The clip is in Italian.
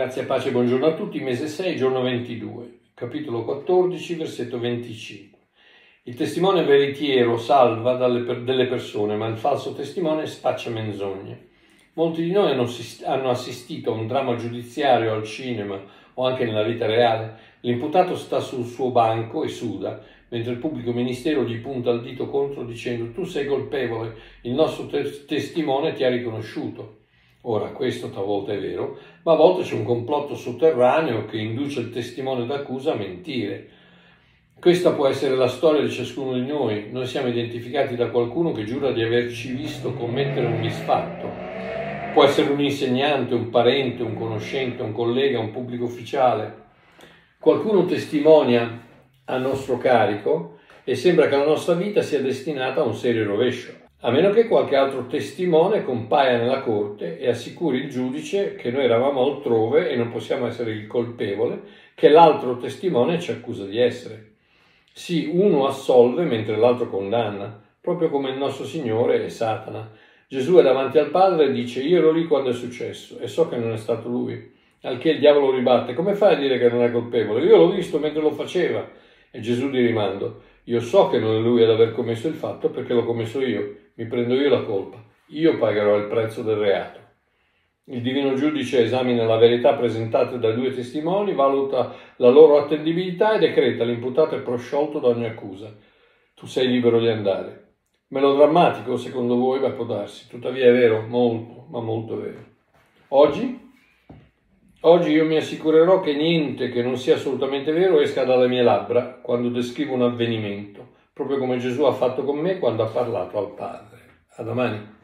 Grazie, pace, buongiorno a tutti, mese 6, giorno 22, capitolo 14, versetto 25. Il testimone veritiero salva delle persone, ma il falso testimone spaccia menzogne. Molti di noi hanno assistito a un dramma giudiziario al cinema o anche nella vita reale. L'imputato sta sul suo banco e suda, mentre il pubblico ministero gli punta il dito contro dicendo: tu sei colpevole, il nostro testimone ti ha riconosciuto. Ora, questo talvolta è vero, ma a volte c'è un complotto sotterraneo che induce il testimone d'accusa a mentire. Questa può essere la storia di ciascuno di noi. Noi siamo identificati da qualcuno che giura di averci visto commettere un misfatto. Può essere un insegnante, un parente, un conoscente, un collega, un pubblico ufficiale. Qualcuno testimonia a nostro carico e sembra che la nostra vita sia destinata a un serio rovescio. A meno che qualche altro testimone compaia nella corte e assicuri il giudice che noi eravamo altrove e non possiamo essere il colpevole, che l'altro testimone ci accusa di essere. Sì, uno assolve mentre l'altro condanna, proprio come il nostro Signore e Satana. Gesù è davanti al Padre e dice: io ero lì quando è successo e so che non è stato lui. Al che il diavolo ribatte: come fai a dire che non è colpevole? Io l'ho visto mentre lo faceva. E Gesù di rimando: io so che non è lui ad aver commesso il fatto perché l'ho commesso io. Mi prendo io la colpa, io pagherò il prezzo del reato. Il divino giudice esamina la verità presentata dai due testimoni, valuta la loro attendibilità e decreta: l'imputato è prosciolto da ogni accusa. Tu sei libero di andare. Melodrammatico secondo voi? Beh, può darsi, tuttavia è vero, molto, ma molto vero. Oggi io mi assicurerò che niente che non sia assolutamente vero esca dalle mie labbra quando descrivo un avvenimento, proprio come Gesù ha fatto con me quando ha parlato al Padre. A domani.